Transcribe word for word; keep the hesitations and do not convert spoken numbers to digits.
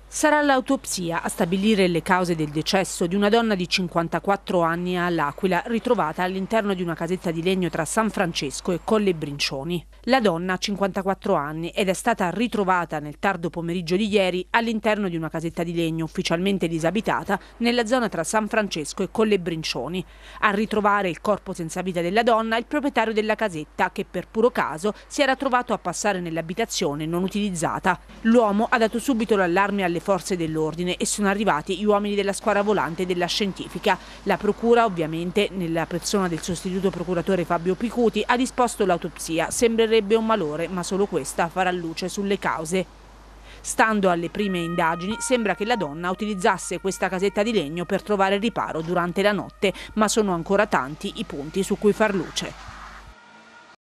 Sarà l'autopsia a stabilire le cause del decesso di una donna di cinquantaquattro anni all'Aquila, ritrovata all'interno di una casetta di legno tra San Francesco e Colle Brincioni. La donna ha cinquantaquattro anni ed è stata ritrovata nel tardo pomeriggio di ieri all'interno di una casetta di legno ufficialmente disabitata nella zona tra San Francesco e Colle Brincioni. A ritrovare il corpo senza vita della donna il proprietario della casetta, che per puro caso si era trovato a passare nell'abitazione non utilizzata. L'uomo ha dato subito l'allarme alle forze dell'ordine e sono arrivati gli uomini della squadra volante della scientifica. La procura, ovviamente nella persona del sostituto procuratore Fabio Picuti, ha disposto l'autopsia. Sembrerebbe un malore, ma solo questa farà luce sulle cause. Stando alle prime indagini, sembra che la donna utilizzasse questa casetta di legno per trovare riparo durante la notte, ma sono ancora tanti i punti su cui far luce.